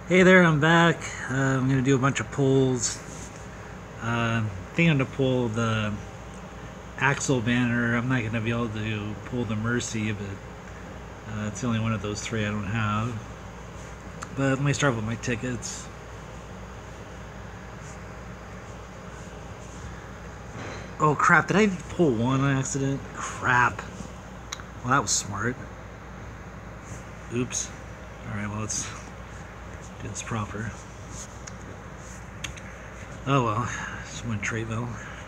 Hey there, I'm back. I'm going to do a bunch of pulls. I think I'm going to pull the Axl Banner. I'm not going to be able to pull the Mercy, but it's the only one of those three I don't have. But let me start with my tickets. Oh crap, did I pull one on accident? Crap. Well, that was smart. Oops. Alright, well, let's do this proper. Oh well, just one trait though.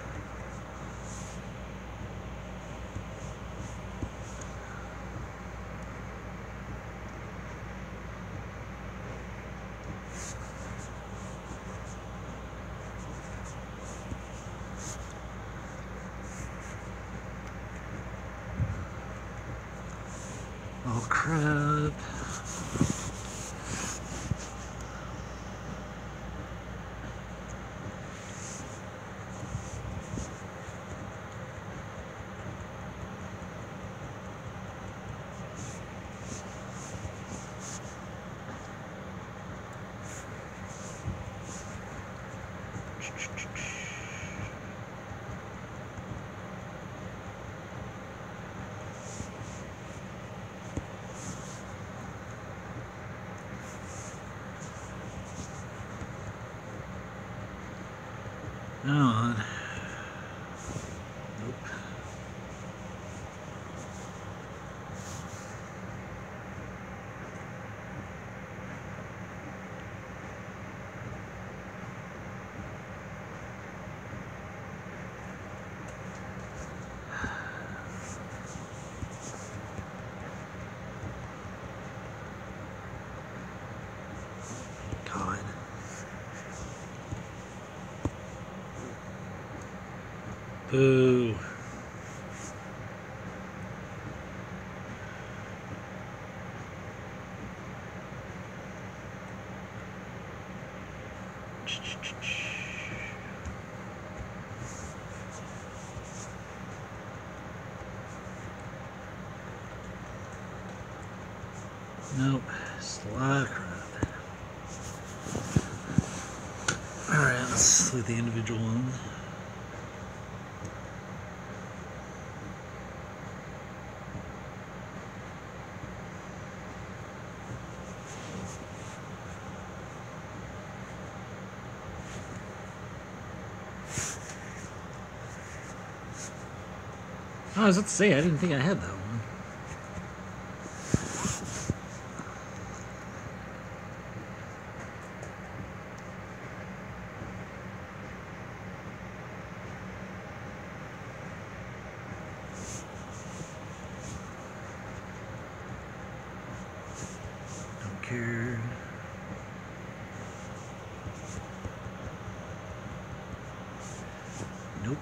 Oh crap. Come on. Nope. God. Boo. Nope, still a lot of crap. Alright, let's look at the individual one. Oh, I was about to say, I didn't think I had that one. Don't care. Nope.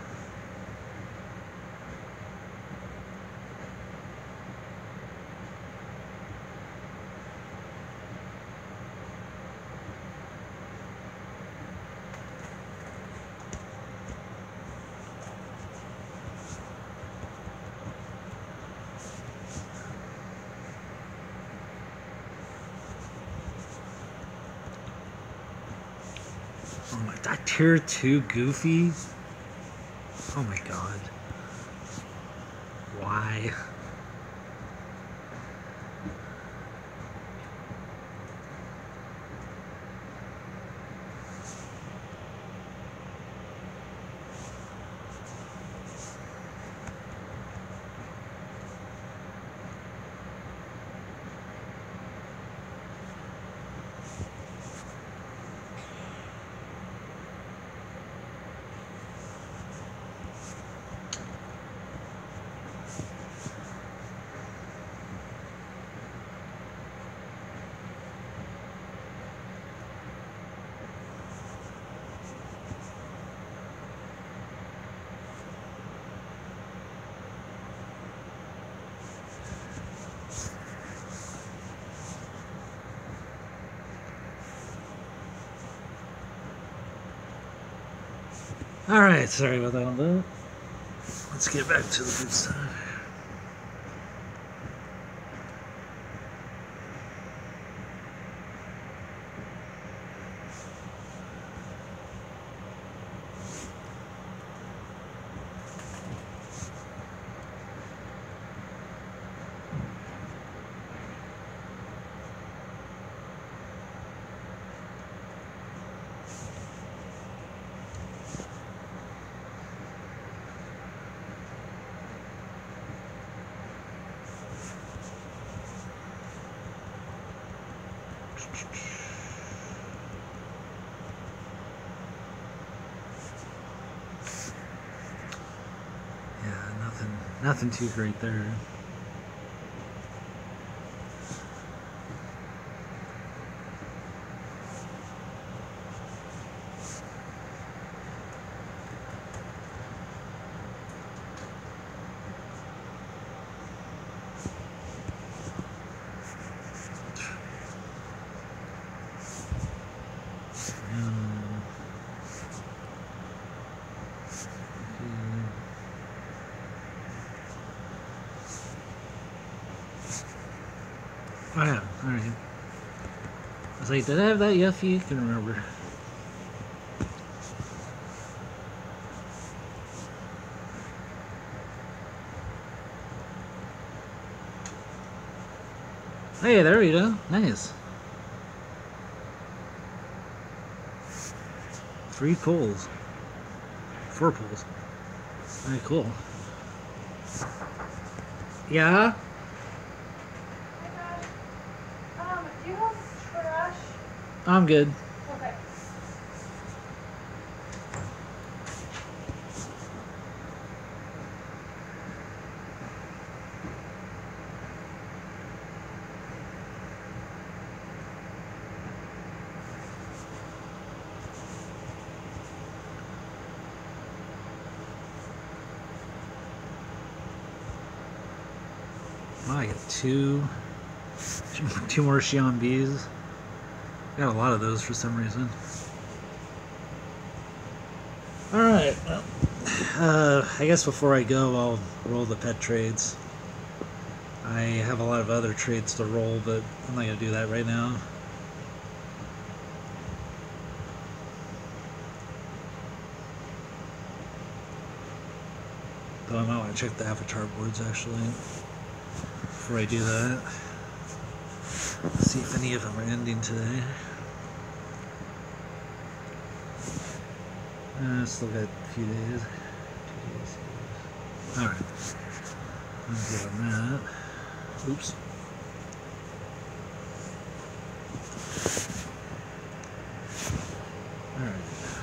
Oh my god, tier 2 Goofy? Oh my god. Why? Alright, sorry about that on that. Let's get back to the good stuff. Yeah, nothing too great there. Oh yeah, alright. I was like, did I have that Yuffie? I can't remember. Hey, there we go. Nice. 3 pulls. 4 pulls. Alright, cool. Yeah? Do you have trash? I'm good. Okay. Oh, I got two more Xion Bees. Got a lot of those for some reason. Alright, well, I guess before I go, I'll roll the pet trades. I have a lot of other trades to roll, but I'm not going to do that right now. Though I might want to check the avatar boards actually before I do that. See if any of them are ending today. Still got a few days. 2 days. Alright. I'm good on that. Oops. Alright.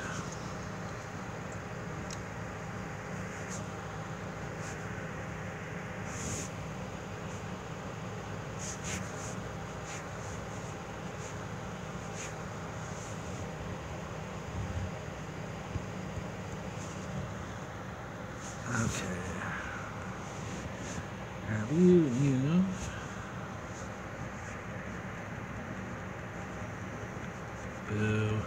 Okay. Grab you and you. Boo.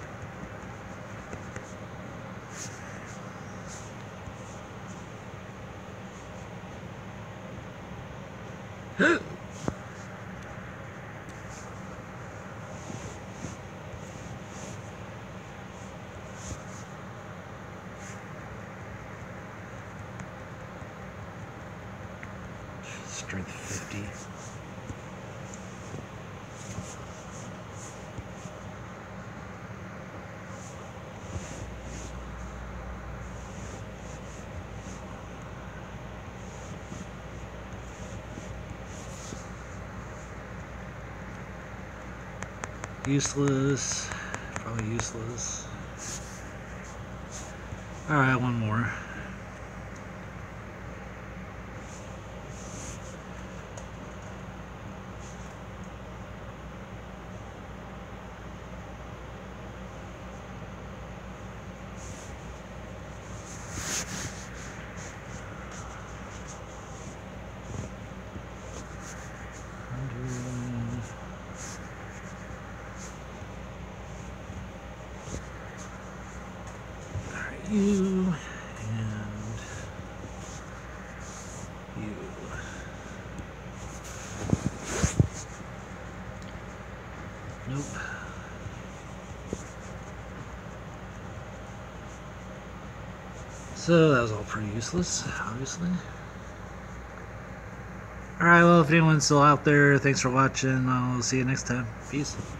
Strength 50. Useless. Probably useless. Alright, one more. You and you. Nope. So that was all pretty useless, obviously. Alright, well, if anyone's still out there, thanks for watching. I'll see you next time. Peace.